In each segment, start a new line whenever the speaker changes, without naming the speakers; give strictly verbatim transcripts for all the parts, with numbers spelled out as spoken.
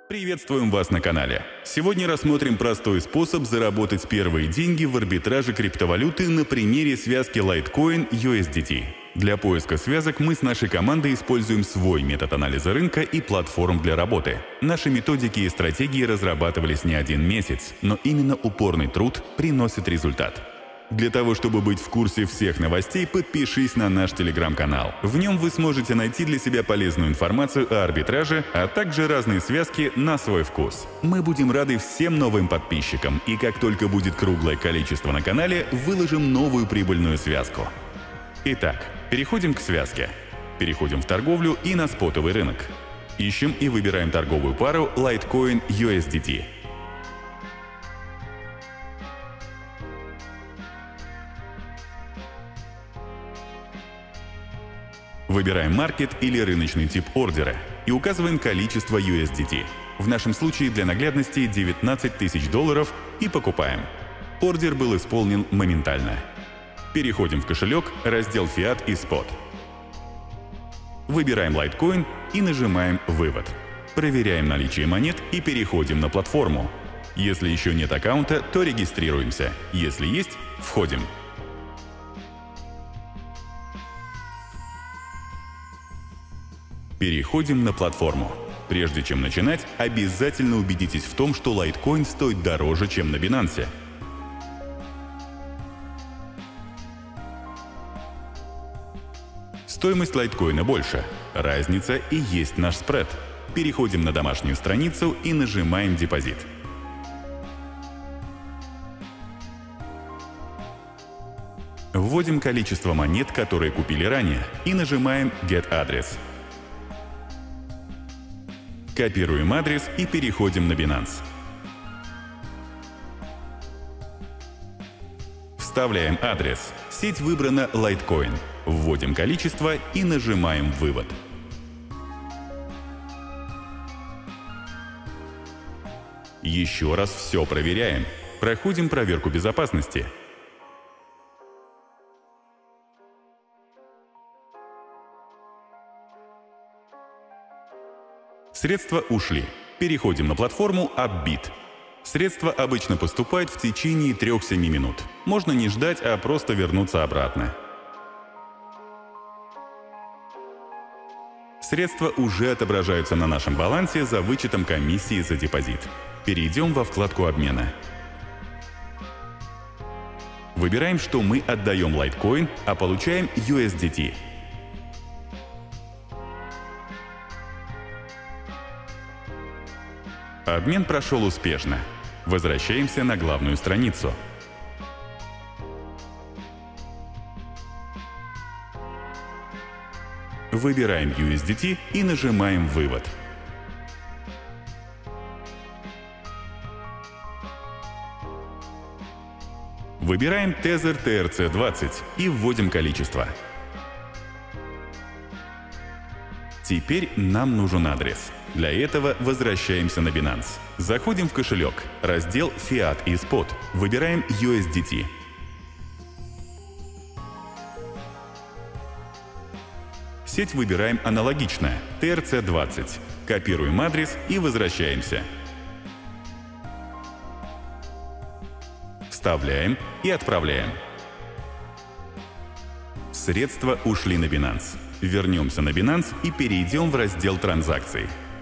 Приветствуем вас на канале. Сегодня рассмотрим простой способ заработать первые деньги в арбитраже криптовалюты на примере связки Litecoin ю эс ди ти. Для поиска связок мы с нашей командой используем свой метод анализа рынка и платформ для работы. Наши методики и стратегии разрабатывались не один месяц, но именно упорный труд приносит результат. Для того, чтобы быть в курсе всех новостей, подпишись на наш телеграм-канал. В нем вы сможете найти для себя полезную информацию о арбитраже, а также разные связки на свой вкус. Мы будем рады всем новым подписчикам, и как только будет круглое количество на канале, выложим новую прибыльную связку. Итак, переходим к связке. Переходим в торговлю и на спотовый рынок. Ищем и выбираем торговую пару Litecoin ю эс ди ти. Выбираем маркет или рыночный тип ордера и указываем количество ю эс ди ти. В нашем случае для наглядности девятнадцать тысяч долларов и покупаем. Ордер был исполнен моментально. Переходим в кошелек, раздел Fiat и Spot. Выбираем Litecoin и нажимаем «Вывод». Проверяем наличие монет и переходим на платформу. Если еще нет аккаунта, то регистрируемся. Если есть, входим. Переходим на платформу. Прежде чем начинать, обязательно убедитесь в том, что Litecoin стоит дороже, чем на Binance. Стоимость Litecoin больше. Разница и есть наш спред. Переходим на домашнюю страницу и нажимаем «Депозит». Вводим количество монет, которые купили ранее, и нажимаем «Get адрес». Копируем адрес и переходим на Binance. Вставляем адрес. Сеть выбрана Litecoin. Вводим количество и нажимаем «Вывод». Еще раз все проверяем. Проходим проверку безопасности. Средства ушли. Переходим на платформу Upbit. Средства обычно поступают в течение трёх-семи минут. Можно не ждать, а просто вернуться обратно. Средства уже отображаются на нашем балансе за вычетом комиссии за депозит. Перейдем во вкладку обмена. Выбираем, что мы отдаем Litecoin, а получаем ю эс ди ти. Обмен прошел успешно. Возвращаемся на главную страницу. Выбираем ю эс ди ти и нажимаем «Вывод». Выбираем Tether ти эр си двадцать и вводим количество. Теперь нам нужен адрес. Для этого возвращаемся на Binance. Заходим в кошелек, раздел Fiat и Spot, выбираем ю эс ди ти. Сеть выбираем аналогичная – ти эр си двадцать. Копируем адрес и возвращаемся. Вставляем и отправляем. Средства ушли на Binance. Вернемся на Binance и перейдем в раздел «Транзакции».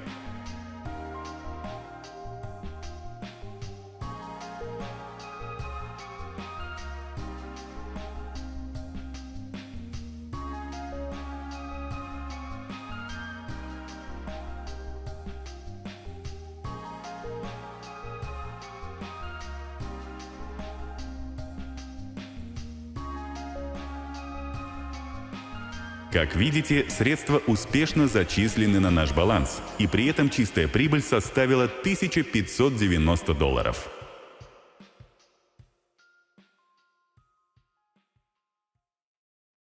Как видите, средства успешно зачислены на наш баланс, и при этом чистая прибыль составила тысяча пятьсот девяносто долларов.